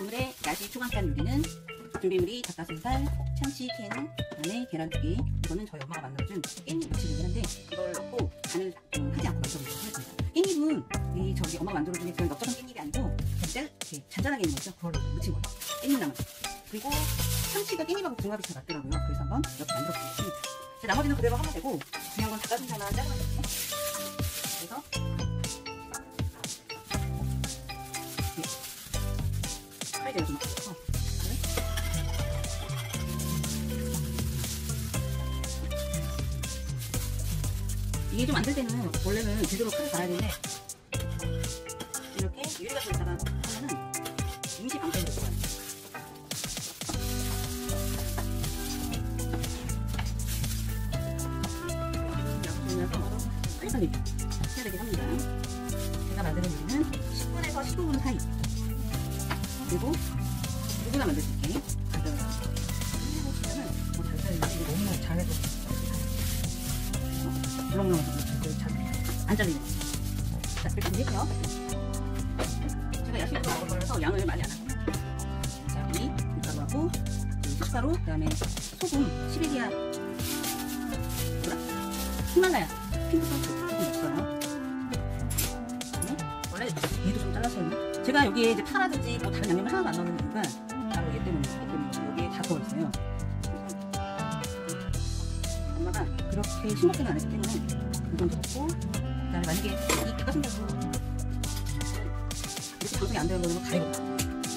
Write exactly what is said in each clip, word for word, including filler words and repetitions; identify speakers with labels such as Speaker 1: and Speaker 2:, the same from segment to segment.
Speaker 1: 오늘의 야식 초간단 요리는 준비물이 닭가슴살, 참치 캔, 그다음에 계란 두 개. 이거는 저희 엄마가 만들어준 깻잎 무침이긴 한데 이걸 넣고 간을 좀 하지 않고 만들어보도록 하겠습니다. 깻잎은 이 저기 엄마가 만들어준 그런 넓적한 깻잎이 아니고 진짜 이렇게 잔잔하게 있는 거죠. 그걸로 무친 거예요. 깻잎나물. 그리고 참치가 깻잎하고 궁합이 잘 맞더라고요. 그래서 한번 이렇게 만들어보겠습니다. 나머지는 그대로 하면 되고 중요한 건 닭가슴살만 자르면 되거든요. 그래서 칼질을 좀 넣어서 이게 좀 안 될 때는 원래는 제대로 칼을 갈아야 되는데 이렇게 유리 같은 데다가 하면은 임시 방패로 들어가요. 약속이라서 빨리 해야 되긴 합니다. 제가 만드는 요리는 십 분에서 십오 분 사이. 그리고 누구나 만들 수 있게 간단하게 해보시면은 뭐 잘 살리는데 이거 너무 잘해서 물렁물렁해서 안 잘리네. 자, 이렇게 준비했고요. 제가 야식으로 먹을 거라서 양을 많이 안 하고 자, 여기 밀가루하고 식사로 그다음에 소금 시베리아 뭐라? 히말라야 핑크 소스 조금 넣었어요. 원래 얘도 좀 잘랐어요. 제가 여기에 이제 파라든지 뭐 다른 양념을 하나도 안 넣는 이유가 바로 얘 때문에 여기에 다 들어있어요. 엄마가 그렇게 싱겁게는 안 했기 때문에 이 정도 넣고 그다음에 만약에 이 닭가슴살도 이렇게 방송이 안 되는 거는 가래거든요.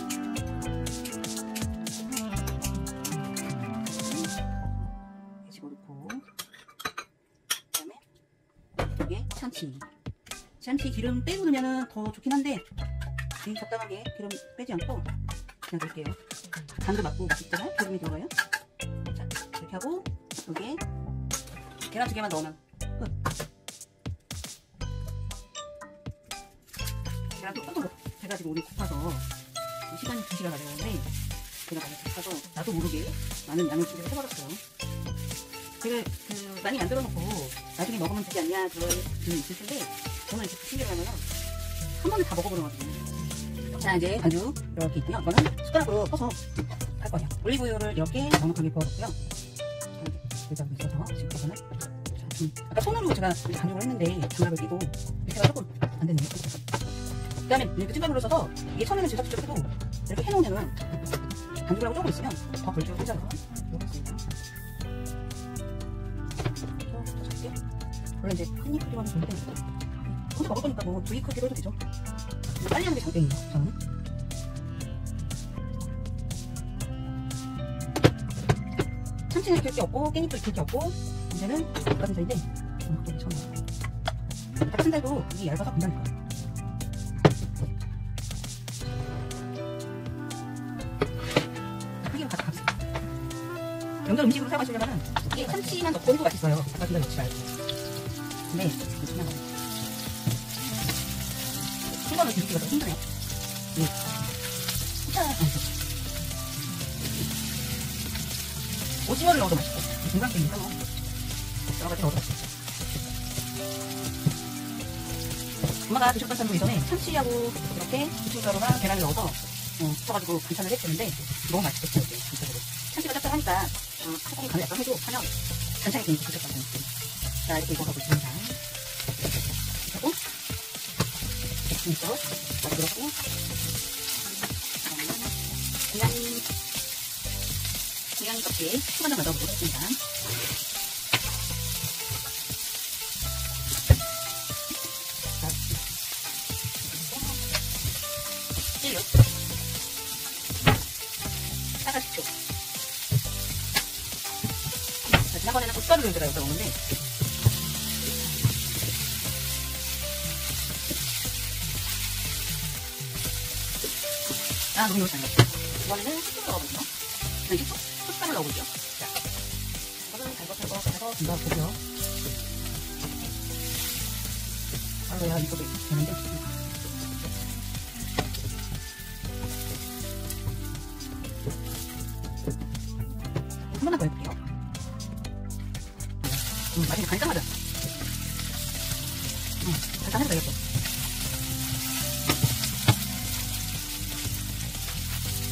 Speaker 1: 집어넣고 그다음에 여기에 참치 참치 기름 빼고 넣으면 더 좋긴 한데 적당하게 기름 빼지 않고 그냥 넣을게요. 간도 맞고 맛있잖아요. 기름이 들어가요. 자, 이렇게 하고 여기에 계란 두 개만 넣으면 끝. 계란도 조금 더 제가 지금 오늘 고파서 시간이 두 시간 가려는데 제가 많이 고파서 나도 모르게 많은 양을 준비를 해버렸어요. 제가 그 많이 만들어 놓고 나중에 먹으면 되지 않냐 그런 분이 있을 텐데 저는 이렇게 부침개를 하면 한 번에 다 먹어버려가지고. 자, 이제 반죽 이렇게 있고요. 이거는 숟가락으로 퍼서 할 거예요. 올리브유를 이렇게 넉넉하게 부어줬고요. 여기다 있어서 지금 이거는 아까 손으로 제가 반죽을 했는데 장갑을 끼고 밑에가 조금 안 됐네요. 그 다음에 이렇게 찐가루를 써서 이게 처음에는 진짜 직접 해도 이렇게 해놓으면 반죽을 하고 조금 있으면 더 걸쭉해져요. 이렇게 했습니다. 더 작게. 원래 이제 한 입 크기로 하면 좋은데 혼자 먹을 거니까 뭐 두 입 크기로 해도 되죠. 빨리 하는 게 장땡이에요, 저는. 참치는 익힐 게 없고 깻잎도 익힐 게 없고 이제는 닭가슴살인데 정확하게 처음 나와요. 닭가슴살도 이게 얇아서 괜찮을까요? 크기로 같이 갑시다. 명절 음식으로 사용하시려면 이게 참치만 넣고 해도 맛있어요. 닭가슴살 넣지 말고. 근데 이거 중요한 거예요. 한 번은 뒤집기가 더 힘드네요. 네. 후차, 오징어를 넣어도 맛있고, 중간게임이니까 뭐, 여러 가지 넣어도 맛있고. 엄마가 드셨던 쌈도 이전에 참치하고 이렇게 부침가루랑 계란을 넣어서, 어, 붙여가지고 반찬을 했었는데, 너무 맛있겠어요, 이게, 전체적으로. 참치가 짭짤하니까, 어, 소고기 간을 약간 해도 하면, 반찬이 굉장히 좋겠다고 생각해요. 자, 이렇게 익어가고 있습니다. 그리고, 이쪽 많이 들었고 그냥 그냥 껍질 조금 더 넣어보도록 하겠습니다. 찔려 사과식초. 자, 지난번에는 고춧가루를 제가 여기다 넣었는데 아, 너무 좋다. 이번에는 식초를 넣어보죠. 네, 식초, 숟가락을 넣어보죠. 자, 이거는 달궈달궈 해서 금방 보죠. 아이고, 야, 이거 되는데. 한 번만 더 해볼게요. 음, 맛있게 간장하자. 음, 간장해도 되겠어.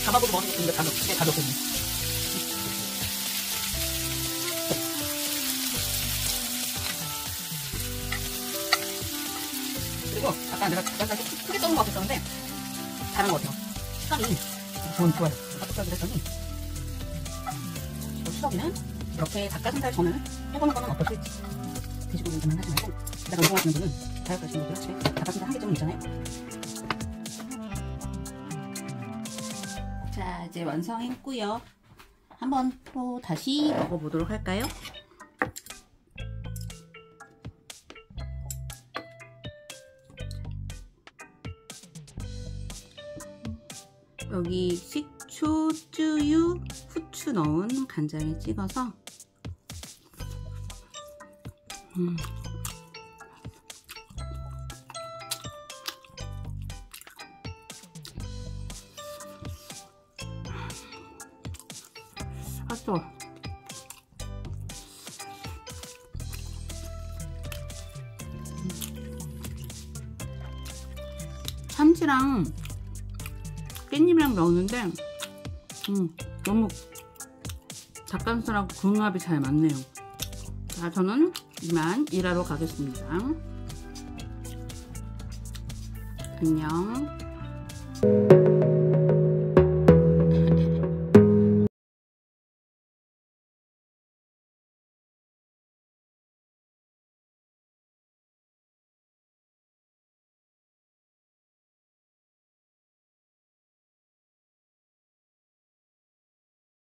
Speaker 1: 밥하고도 먹는 것도 다 넣고 다 넣고. 그리고 아까 내가 약간 크게 썰은 것 같았었는데 잘한 것 같아요. 식감이 좋은 좋아요. 깍둑깍둑 했더니 추석에는 이렇게 닭가슴살 전을 해보는 거는 어떠실지. 돼지고기만 하지 말고 내가 운동하시는 분은 다이어트 하시는 분들은 집에 닭가슴살 한 개쯤은 있잖아요. 자, 이제 완성했고요. 한번 또 다시 먹어보도록 할까요? 여기 식초, 쯔유, 후추 넣은 간장에 찍어서 음. 맛있어. 참치랑 깻잎이랑 넣었는데 음, 너무 닭가슴살하고 궁합이 잘 맞네요. 자, 저는 이만 일하러 가겠습니다. 안녕.